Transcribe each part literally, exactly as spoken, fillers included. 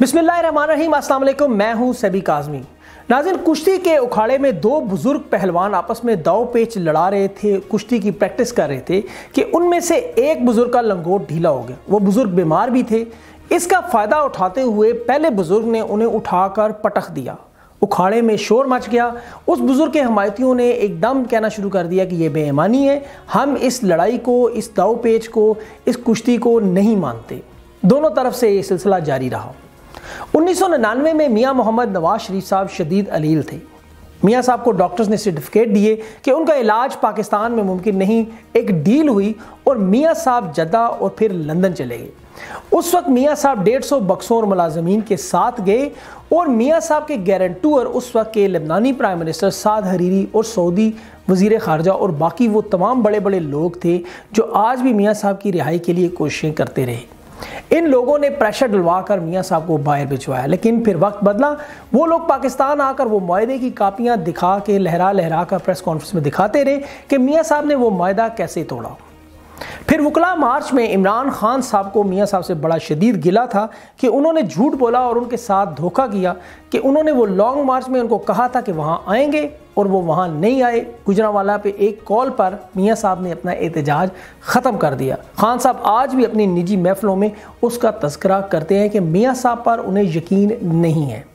बिस्मिल्लाहिर्रहमानिर्रहीम, अस्सलाम वालेकुम। मैं हूं सभी काज़मी। नाज़रीन, कुश्ती के उखाड़े में दो बुजुर्ग पहलवान आपस में दाव पेच लड़ा रहे थे, कुश्ती की प्रैक्टिस कर रहे थे कि उनमें से एक बुजुर्ग का लंगोट ढीला हो गया। वो बुजुर्ग बीमार भी थे। इसका फ़ायदा उठाते हुए पहले बुजुर्ग ने उन्हें उठाकर पटक दिया। उखाड़े में शोर मच गया। उस बुजुर्ग के हमायतियों ने एकदम कहना शुरू कर दिया कि ये बेईमानी है, हम इस लड़ाई को, इस दाव पेच को, इस कुश्ती को नहीं मानते। दोनों तरफ से ये सिलसिला जारी रहा। उन्नीस सौ निन्यानवे में मियाँ मोहम्मद नवाज शरीफ साहब शदीद अलील थे। मियाँ साहब को डॉक्टर्स ने सर्टिफिकेट दिए कि उनका इलाज पाकिस्तान में मुमकिन नहीं। एक डील हुई और मियाँ साहब जद्दा और फिर लंदन चले गए। उस वक्त मियाँ साहब डेढ़ सौ बक्सों और मुलाजमीन के साथ गए और मियाँ साहब के गारंटर उस वक्त के लेबनानी प्राइम मिनिस्टर साद हरीरी और सऊदी वजीर खारजा और बाकी वो तमाम बड़े बड़े लोग थे जो आज भी मियाँ साहब की रिहाई के लिए कोशिशें करते रहे। इन लोगों ने प्रेशर डलवा कर मियाँ साहब को बाहर भिजवाया, लेकिन फिर वक्त बदला। वो लोग पाकिस्तान आकर वो मुआहदे की कापियाँ दिखा के लहरा लहरा कर प्रेस कॉन्फ्रेंस में दिखाते रहे कि मियाँ साहब ने वो मुआहदा कैसे तोड़ा। फिर वकला मार्च में इमरान खान साहब को मियाँ साहब से बड़ा शदीद गिला था कि उन्होंने झूठ बोला और उनके साथ धोखा किया कि उन्होंने वो लॉन्ग मार्च में उनको कहा था कि वहाँ आएंगे और वो वहाँ नहीं आए। गुजरांवाला पे एक कॉल पर मियाँ साहब ने अपना एहतजाज ख़त्म कर दिया। खान साहब आज भी अपनी निजी महफिलों में उसका तज़किरा करते हैं कि मियाँ साहब पर उन्हें यकीन नहीं है।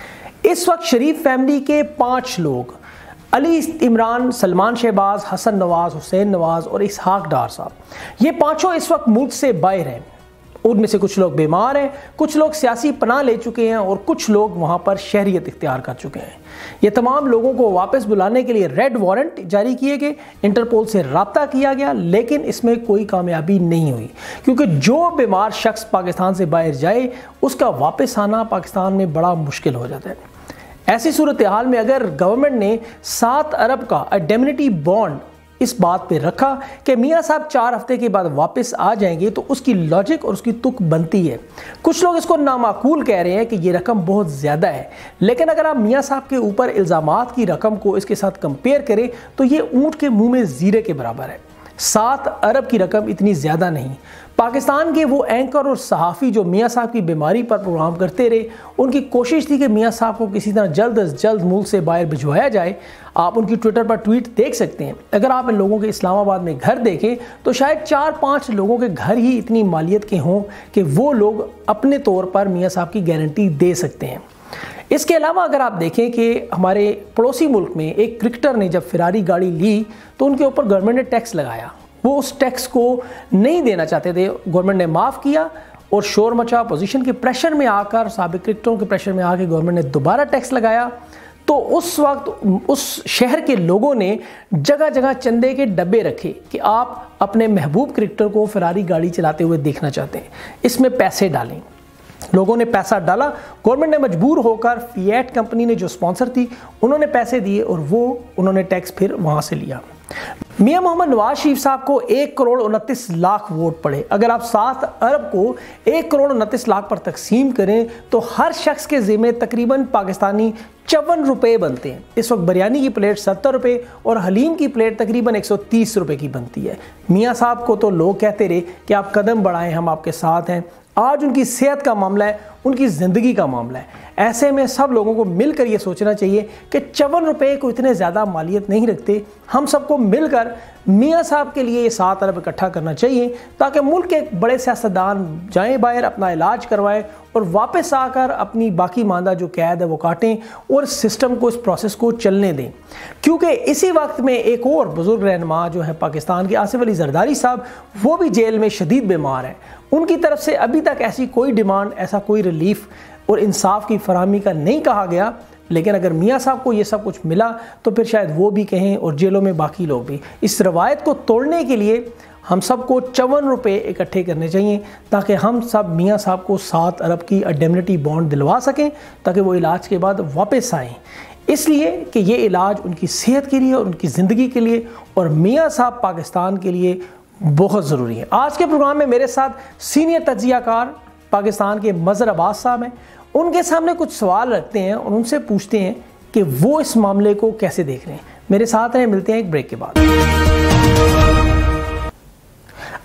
इस वक्त शरीफ फैमिली के पाँच लोग, अली इमरान, सलमान शहबाज, हसन नवाज, हुसैन नवाज और इसहाक डार साहब, ये पाँचों इस वक्त मुल्क से बाहर हैं। उनमें से कुछ लोग बीमार हैं, कुछ लोग सियासी पनाह ले चुके हैं और कुछ लोग वहाँ पर शहरियत इख्तियार कर चुके हैं। ये तमाम लोगों को वापस बुलाने के लिए रेड वारंट जारी किए गए, इंटरपोल से रब्ता किया गया, लेकिन इसमें कोई कामयाबी नहीं हुई क्योंकि जो बीमार शख्स पाकिस्तान से बाहर जाए उसका वापस आना पाकिस्तान में बड़ा मुश्किल हो जाता है। ऐसी सूरत हाल में अगर गवर्नमेंट ने सात अरब का इंडेमनिटी बॉन्ड इस बात पे रखा कि मियाँ साहब चार हफ्ते के बाद वापस आ जाएंगे तो उसकी लॉजिक और उसकी तुक बनती है। कुछ लोग इसको नामाकूल कह रहे हैं कि ये रकम बहुत ज़्यादा है, लेकिन अगर आप मियाँ साहब के ऊपर इल्ज़ामात की रकम को इसके साथ कंपेयर करें तो ये ऊँट के मुंह में ज़ीरे के बराबर है। सात अरब की रकम इतनी ज़्यादा नहीं। पाकिस्तान के वो एंकर और सहाफ़ी जो मियाँ साहब की बीमारी पर प्रोग्राम करते रहे, उनकी कोशिश थी कि मियाँ साहब को किसी तरह जल्द अज जल्द मुल्क से बाहर भिजवाया जाए। आप उनकी ट्विटर पर ट्वीट देख सकते हैं। अगर आप इन लोगों के इस्लामाबाद में घर देखें तो शायद चार पाँच लोगों के घर ही इतनी मालियत के हों कि वो लोग अपने तौर पर मियाँ साहब की गारंटी दे सकते हैं। इसके अलावा अगर आप देखें कि हमारे पड़ोसी मुल्क में एक क्रिकेटर ने जब फरारी गाड़ी ली तो उनके ऊपर गवर्नमेंट ने टैक्स लगाया। वो उस टैक्स को नहीं देना चाहते थे, गवर्नमेंट ने माफ़ किया और शोर मचा। पोजीशन के प्रेशर में आकर, साबिक क्रिकेटरों के प्रेशर में आकर गवर्नमेंट ने दोबारा टैक्स लगाया। तो उस वक्त उस शहर के लोगों ने जगह जगह चंदे के डब्बे रखे कि आप अपने महबूब क्रिकेटर को फरारी गाड़ी चलाते हुए देखना चाहते हैं, इसमें पैसे डालें। लोगों ने पैसा डाला, गवर्नमेंट ने मजबूर होकर, फिएट कंपनी ने जो स्पॉन्सर थी उन्होंने पैसे दिए और वो उन्होंने टैक्स फिर वहाँ से लिया। मियाँ मोहम्मद नवाज शरीफ साहब को एक करोड़ उनतीस लाख वोट पड़े। अगर आप सात अरब को एक करोड़ उनतीस लाख पर तकसीम करें तो हर शख्स के ज़िम्मे तकरीबन पाकिस्तानी चौवन रुपये बनते हैं। इस वक्त बिरयानी की प्लेट सत्तर रुपये और हलीम की प्लेट तकरीबन एक सौ तीस रुपये की बनती है। मियाँ साहब को तो लोग कहते रहे कि आप कदम बढ़ाएं, हम आपके साथ हैं। आज उनकी सेहत का मामला है, उनकी ज़िंदगी का मामला है। ऐसे में सब लोगों को मिलकर ये सोचना चाहिए कि चौवन रुपये को इतने ज़्यादा मालियत नहीं रखते। हम सबको मिलकर मियाँ साहब के लिए ये सात अरब इकट्ठा करना चाहिए ताकि मुल्क के बड़े सियासतदान जाएँ बाहर, अपना इलाज करवाएं और वापस आकर अपनी बाकी मानदा जो कैद है वो काटें और सिस्टम को, इस प्रोसेस को चलने दें। क्योंकि इसी वक्त में एक और बुजुर्ग रहनुमा जो है पाकिस्तान के, आसिफ अली जरदारी साहब, वो भी जेल में शदीद बीमार हैं। उनकी तरफ से अभी तक ऐसी कोई डिमांड, ऐसा कोई रिलीफ और इंसाफ की फराहमी का नहीं कहा गया, लेकिन अगर मियाँ साहब को ये सब कुछ मिला तो फिर शायद वो भी कहें और जेलों में बाकी लोग भी। इस रवायत को तोड़ने के लिए हम सबको चौवन रुपये इकट्ठे करने चाहिए ताकि हम सब मियाँ साहब को सात अरब की इंडेमनिटी बॉन्ड दिलवा सकें ताकि वो इलाज के बाद वापस आएँ। इसलिए कि ये इलाज उनकी सेहत के लिए और उनकी ज़िंदगी के लिए और मियाँ साहब पाकिस्तान के लिए बहुत ज़रूरी है। आज के प्रोग्राम में मेरे साथ सीनियर तज्ज़ियाकार पाकिस्तान के मज़हर अब्बास साहब हैं। उनके सामने कुछ सवाल रखते हैं और उनसे पूछते हैं कि वो इस मामले को कैसे देख रहे हैं। मेरे साथ हैं, मिलते हैं एक ब्रेक के बाद।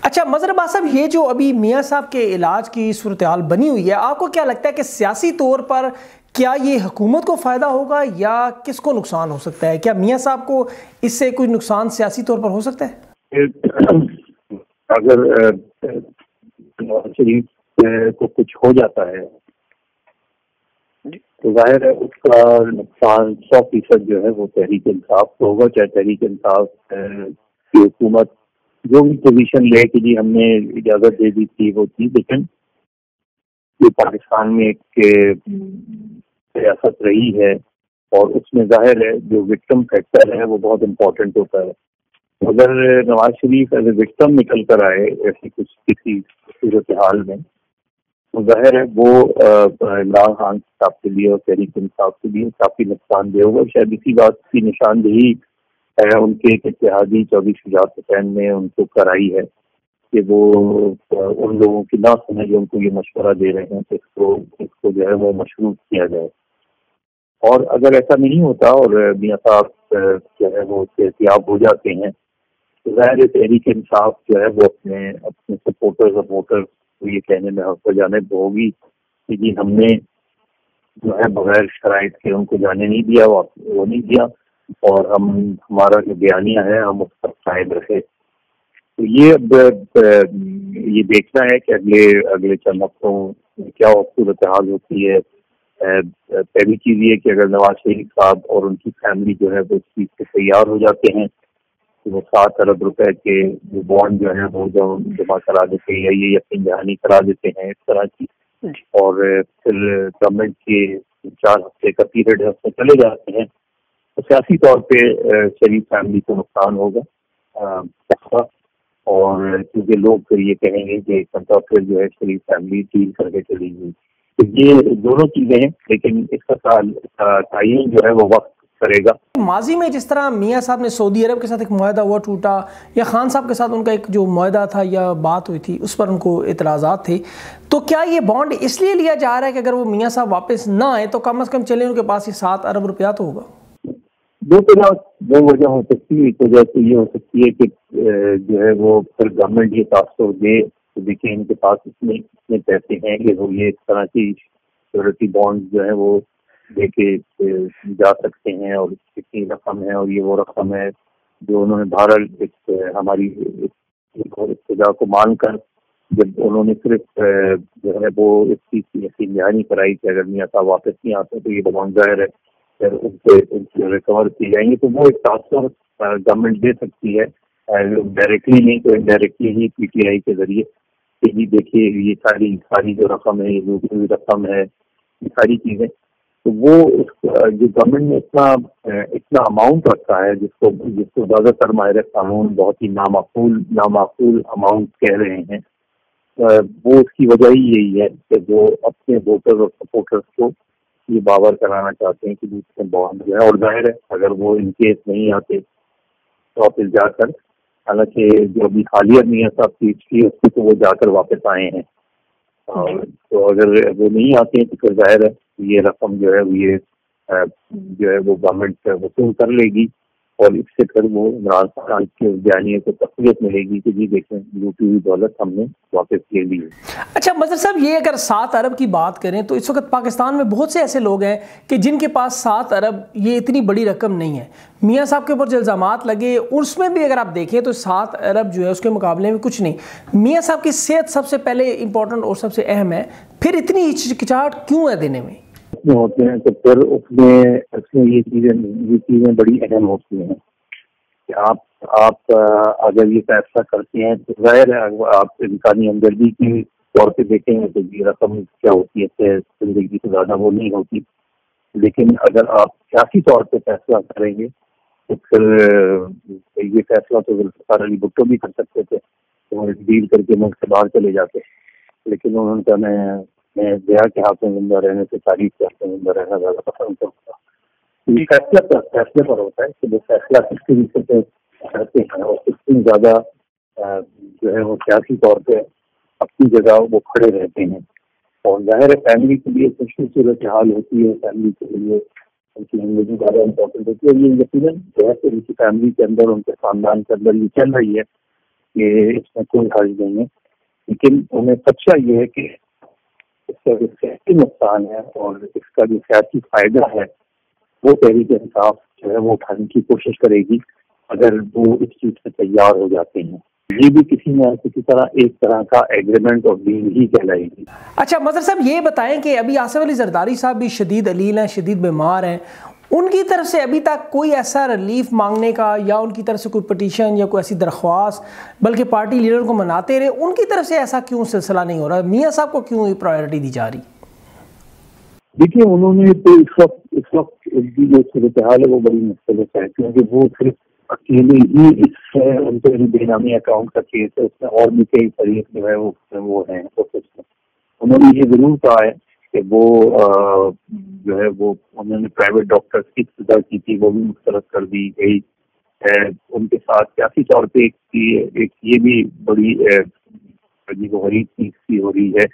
اچھا مظہر عباس صاحب، یہ جو ابھی میاں صاحب کے علاج کی صورتحال بنی ہوئی ہے، آپ کو کیا لگتا ہے کہ سیاسی طور پر کیا یہ حکومت کو فائدہ ہوگا یا کس کو نقصان ہو سکتا ہے؟ کیا میاں صاحب کو اس سے کوئی نقصان سیاسی طور پر ہو سکتا ہے؟ اگر نواز شریف کو کچھ ہو جاتا ہے تو ظاہر ہے اس کا نقصان سو فیصد جو ہے وہ تحریک انصاف کو ہوگا، چاہے تحریک انصاف کی حکومت جو بھی پوزیشن لے کے جی ہم نے اجازت دے دی تھی وہ تھی، لیکن یہ پاکستان میں ایک سیاست رہی ہے اور اس میں ظاہر ہے جو وکٹم فیکٹر ہے وہ بہت امپورٹنٹ ہوتا ہے. اگر Nawaz Sharif as a victim نکل کر آئے ایسی کچھ کسی صورتحال میں تو ظاہر ہے وہ عمران خان صاحب کے لیے اور تحریک انصاف کے لیے کافی نقصان دہ ہوگا. شاید اسی بات کی نشاندہی ہے ان کے ایک اتحادی چودھری شجاعت حسین نے ان کو کرائی ہے کہ وہ ان لوگوں کی نہ سنیں جو ان کو یہ مشورہ دے رہے ہیں کہ اس کو اس کو جو ہے وہ مشروط کیا جائے. اور اگر ایسا نہیں ہوتا اور میاں صاحب جو ہے وہ صحتیاب ہو جاتے ہیں تو ظاہر تحریک انصاف جو ہے وہ اپنے اپنے سپورٹرز اور ووٹرز کو یہ کہنے میں حق جانب ہوگی کہ جی ہم نے جو ہے بغیر شرائط کے ان کو جانے نہیں دیا، وہ نہیں دیا اور ہم ہمارا جو بیانیہ ہے ہم اس پر قائم رکھے. تو یہ اب یہ دیکھنا ہے کہ اگلے اگلے چند ہفتوں کیا صورتحال ہوتی ہے. پہلی چیز یہ کہ اگر نواز شریف صاحب اور ان کی فیملی جو ہے وہ اس چیز سے تیار ہو جاتے ہیں تو وہ سات ارب روپے کے جو بانڈ جو ہے وہ جمع کرا دیتے ہیں یا یہ یقین دہانی کرا دیتے ہیں اس طرح کی، اور پھر گورنمنٹ کے چار ہفتے کا پیریڈ ہے اس میں چلے جاتے ہیں تو سیاسی طور پہ شریف فیملی کو نقصان ہوگا. اور کیونکہ لوگ پھر یہ کہیں گے کہ پھر جو ہے شریف فیملی ڈیل کر کے چلی گئی. تو یہ دونوں چیزیں ہیں لیکن اس کا تعین جو ہے وہ وقت کرے گا. ماضی میں جس طرح میاں صاحب نے سعودی عرب کے ساتھ ایک معاہدہ ہوا ٹوٹا، یا خان صاحب کے ساتھ ان کا ایک جو معاہدہ تھا یا بات ہوئی تھی اس پر ان کو اعتراضات تھے، تو کیا یہ بانڈ اس لیے لیا جا رہا ہے کہ اگر وہ میاں صاحب واپس نہ آئے تو کم از کم چلے ان کے پاس یہ سات ارب روپیہ تو ہوگا؟ دو طرح دو وجہ ہو سکتی ہے. ایک وجہ تو یہ ہو سکتی ہے کہ جو ہے وہ پھر گورنمنٹ یہ تاثر دے تو دیکھیں ان کے پاس اتنے اتنے پیسے ہیں کہ وہ یہ اس طرح کی سیکورٹی بانڈ جو ہے وہ دے کے جا سکتے ہیں اور کتنی رقم ہے اور یہ وہ رقم ہے جو انہوں نے بہرحال ہماری ابتدا کو مان کر جب انہوں نے صرف جو ہے وہ اس چیز کی یقین دہانی کرائی کہ اگر میاں صاحب واپس نہیں آتے تو یہ بانڈ ظاہر ہے ان سے ان سے ریکور کیے جائیں گے تو وہ ایک تاثر گورنمنٹ دے سکتی ہے ڈائریکٹلی نہیں تو indirectly he P T I کے ذریعے کہ جی دیکھیے یہ ساری ساری جو رقم ہے یہ لوٹی ہوئی رقم ہے یہ ساری چیزیں. تو وہ جو گورنمنٹ نے اتنا اتنا اماؤنٹ رکھا ہے جس کو جس کو زیادہ تر ماہر قانون بہت ہی نامعقول نامعقول اماؤنٹ کہہ رہے ہیں، وہ اس کی وجہ ہی یہی ہے کہ وہ اپنے ووٹر اور سپورٹرس کو یہ باور کرانا چاہتے ہیں کہ دوسرے بانڈ جو ہے، اور ظاہر ہے اگر وہ ان کیس نہیں آتے تو پھر جا کر حالانکہ جو ابھی حالیہ میاں صاحب سیٹ کی اس کی تو وہ جا کر واپس آئے ہیں، تو اگر وہ نہیں آتے ہیں تو پھر ظاہر ہے یہ رقم جو ہے یہ جو ہے وہ گورنمنٹ وصول کر لے گی اور اس سے پھر وہ عمران خان کے بیانیے کو تقویت ملے گی کہ جی دیکھیں لوٹی ہوئی دولت ہم نے واپس لے لی. اچھا مظہر صاحب، یہ اگر سات ارب کی بات کریں تو اس وقت پاکستان میں بہت سے ایسے لوگ ہیں کہ جن کے پاس سات ارب یہ اتنی بڑی رقم نہیں ہے. میاں صاحب کے اوپر جو الزامات لگے اس میں بھی اگر آپ دیکھیں تو سات ارب جو ہے اس کے مقابلے میں کچھ نہیں. میاں صاحب کی صحت سب سے پہلے امپورٹنٹ اور سب سے اہم ہے، پھر اتنی ہچکچاہٹ کیوں ہے دینے میں؟ ہوتے ہیں تو پھر اس میں اس میں یہ چیزیں یہ چیزیں بڑی اہم ہوتی ہیں کہ آپ آپ اگر یہ فیصلہ کرتے ہیں تو ظاہر ہے آپ انسانی ہمدردی کی طور پہ دیکھیں گے تو یہ رقم کیا ہوتی ہے زندگی سے زیادہ وہ نہیں ہوتی، لیکن اگر آپ سیاسی طور پہ فیصلہ کریں گے تو پھر یہ فیصلہ تو ذوالفقار علی بھٹو بھی کر سکتے تھے، وہ ڈیل کر کے ملک سے باہر چلے جاتے، لیکن انہوں نے کہا میں میں دیا کے ہاتھ میں زندہ رہنے سے تاریخ کے ہاتھ میں زندہ رہنا زیادہ پسند کرتا ہوں. یہ فیصلہ پر فیصلے پر ہوتا ہے کہ وہ فیصلہ کس طریقے سے کرتے ہیں اور کتنی زیادہ جو ہے وہ سیاسی طور پہ اپنی جگہ وہ کھڑے رہتے ہیں. اور ظاہر ہے فیملی کے لیے خوشی صورت حال ہوتی ہے، فیملی کے لیے ان کی زندگی زیادہ امپورٹنٹ ہوتی ہے. یہ یقیناً جو ہے ان کی فیملی کے اندر ان کے خاندان کے اندر یہ چل رہی ہے کہ اس میں کوئی حرج نہیں ہے، لیکن انہیں خدشہ یہ ہے کہ اس کا جو سیاسی نقصان ہے اور اس کا جو سیاسی فائدہ ہے وہ تحریک انصاف جو ہے وہ اٹھانے کی کوشش کرے گی اگر وہ اس چیز سے تیار ہو جاتے ہیں۔ یہ بھی کسی نہ کسی طرح ایک طرح کا ایگریمنٹ اور ڈیل ہی کہلائے گی۔ اچھا مظہر صاحب یہ بتائیں کہ ابھی آصف علی زرداری صاحب بھی شدید علیل ہیں، شدید بیمار ہیں، ان کی طرف سے ابھی تک کوئی ایسا ریلیف مانگنے کا یا ان کی طرف سے کوئی پٹیشن یا کوئی ایسی درخواست بلکہ پارٹی لیڈر کو مناتے رہے، ان کی طرف سے ایسا کیوں سلسلہ نہیں ہو رہا؟ میاں صاحب کو کیوں پرائیورٹی دی جا رہی؟ دیکھیے انہوں نے تو اس وقت اس وقت ان کی جو صورتحال ہے وہ بڑی مختلف ہے، کیونکہ وہ صرف اکیلے ہی اس ہے، ان کے بے نامی اکاؤنٹ کا کیس ہے، اس میں اور بھی کئی فریق جو ہے وہ وہ ہیں پروسیس میں۔ انہوں نے یہ ضرور کہا ہے کہ وہ جو ہے وہ انہوں نے پرائیویٹ ڈاکٹر کی ابتدا کی تھی، وہ بھی مسترد کر دی گئی ہے۔ ان کے ساتھ سیاسی طور پہ ایک یہ بھی بڑی عجیب و غریب چیز سی ہو رہی ہے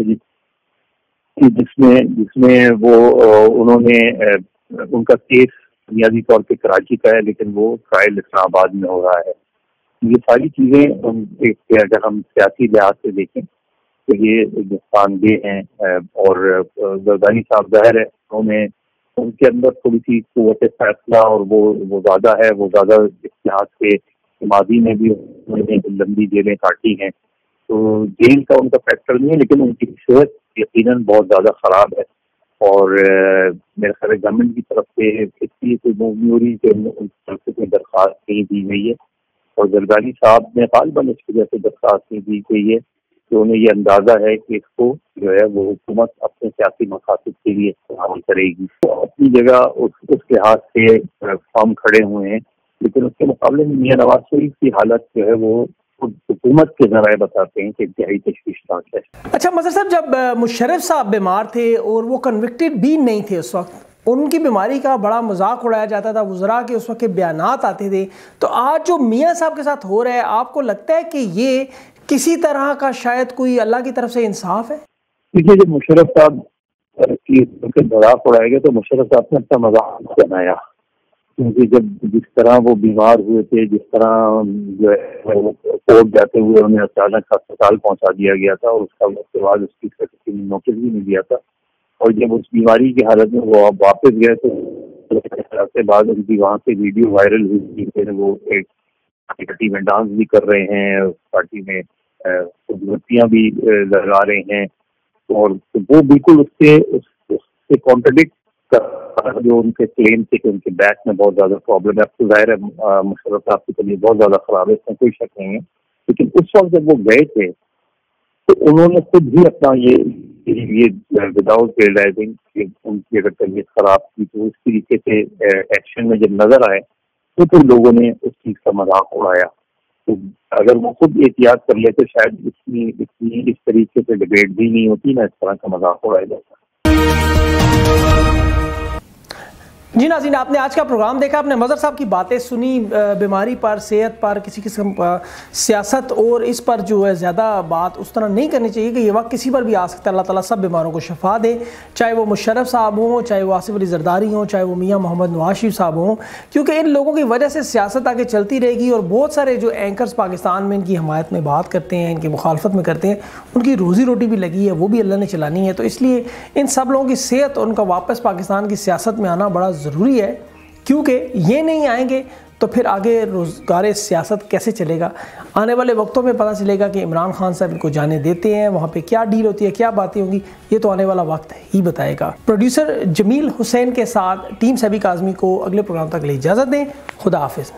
جس میں جس میں وہ انہوں نے ان کا کیس بنیادی طور پہ کراچی کا ہے لیکن وہ ٹرائل اسلام آباد میں ہو رہا ہے۔ یہ ساری چیزیں اگر ہم سیاسی لحاظ سے دیکھیں تو یہ نقصان دہ ہیں، اور زرداری صاحب ظاہر ہے انہوں نے ان کے اندر تھوڑی سی قوت فیصلہ اور وہ وہ زیادہ ہے، وہ زیادہ اس لحاظ سے ماضی میں بھی انہوں نے لمبی جیلیں کاٹی ہیں، تو جیل کا ان کا فیکٹر نہیں ہے، لیکن ان کی صحت یقیناً بہت زیادہ خراب ہے، اور میرے خیال ہے گورنمنٹ کی طرف سے اس لیے کوئی موو نہیں ہو رہی کہ ان کی طرف سے کوئی درخواست نہیں دی گئی ہے، اور زرداری صاحب نے غالباً اس وجہ سے درخواست نہیں دی گئی ہے کہ انہیں یہ اندازہ ہے کہ اس کو جو ہے وہ حکومت اپنے سیاسی مقاصد کے لیے استعمال کرے گی۔ تو اپنی جگہ اس اس لحاظ سے فارم کھڑے ہوئے ہیں، لیکن اس کے مقابلے میں میاں نواز شریف کی حالت جو ہے وہ حکومت کے ذرائع بتاتے ہیں کہ انتہائی تشویشناک ہے۔ اچھا مظہر صاحب جب مشرف صاحب بیمار تھے اور وہ کنوکٹڈ بھی نہیں تھے اس وقت، ان کی بیماری کا بڑا مذاق اڑایا جاتا تھا، وزراء کے اس وقت کے بیانات آتے تھے، تو آج جو میاں صاحب کے ساتھ ہو رہا ہے آپ کو لگتا ہے کہ یہ کسی طرح کا شاید کوئی اللہ کی طرف سے انصاف ہے؟ دیکھیے جب مشرف صاحب کی مذاق اڑائے گا تو مشرف صاحب نے اپنا مذاق بنایا، کیونکہ جب جس طرح وہ بیمار ہوئے تھے، جس طرح جو ہے کوٹ جاتے ہوئے انہیں اچانک ہسپتال پہنچا دیا گیا تھا، اور اس کا اس کے بعد اس کی کسی نے نوٹس بھی نہیں دیا تھا، اور جب اس بیماری کی حالت میں وہ واپس گئے تو کے بعد ان کی وہاں سے ویڈیو وائرل ہوئی، پھر وہ ایک پارٹی میں ڈانس بھی کر رہے ہیں، پارٹی میں خوبصورتیاں بھی لگا رہے ہیں، اور وہ بالکل اس سے اس سے کانٹرڈکٹ کر جو ان کے کلیم تھے کہ ان کے بیک میں بہت زیادہ پرابلم ہے۔ اب تو ظاہر ہے مشرف صاحب کی طبیعت بہت زیادہ خراب ہے، اس میں کوئی شک نہیں ہے، لیکن اس وقت جب وہ گئے تھے تو انہوں نے خود بھی اپنا یہ وداؤٹ ریئلائزنگ کہ ان کی اگر طبیعت خراب تھی تو اس طریقے سے ایکشن میں جب نظر آئے تو پھر لوگوں نے اس چیز کا مذاق اڑایا۔ تو اگر وہ خود احتیاط کر لیتے شاید اتنی اتنی اس طریقے سے ڈبیٹ بھی نہیں ہوتی، نہ اس طرح کا مذاق اڑایا جاتا۔ جی ناظرین، آپ نے آج کا پروگرام دیکھا، آپ نے مظہر صاحب کی باتیں سنی، بیماری پر، صحت پر، کسی قسم سیاست اور اس پر جو ہے زیادہ بات اس طرح نہیں کرنی چاہیے کہ یہ وقت کسی پر بھی آ سکتا ہے۔ اللہ تعالیٰ سب بیماروں کو شفا دے، چاہے وہ مشرف صاحب ہوں، چاہے وہ آصف علی زرداری ہوں، چاہے وہ میاں محمد نواز شریف صاحب ہوں، کیونکہ ان لوگوں کی وجہ سے سیاست آگے چلتی رہے گی، اور بہت سارے جو اینکرز پاکستان میں ان کی حمایت میں بات کرتے ہیں، ان کی مخالفت میں کرتے ہیں، ان کی روزی روٹی بھی لگی ہے، وہ بھی اللہ نے چلانی ہے، تو اس لیے ان سب لوگوں کی صحت اور ان کا واپس پاکستان کی سیاست میں آنا بڑا ضروری ہے، کیونکہ یہ نہیں آئیں گے تو پھر آگے روزگار سیاست کیسے چلے گا؟ آنے والے وقتوں میں پتہ چلے گا کہ عمران خان صاحب ان کو جانے دیتے ہیں، وہاں پہ کیا ڈیل ہوتی ہے، کیا باتیں ہوں گی، یہ تو آنے والا وقت ہی بتائے گا۔ پروڈیوسر جمیل حسین کے ساتھ ٹیم سبی کاظمی کو اگلے پروگرام تک لے اجازت دیں، خدا حافظ۔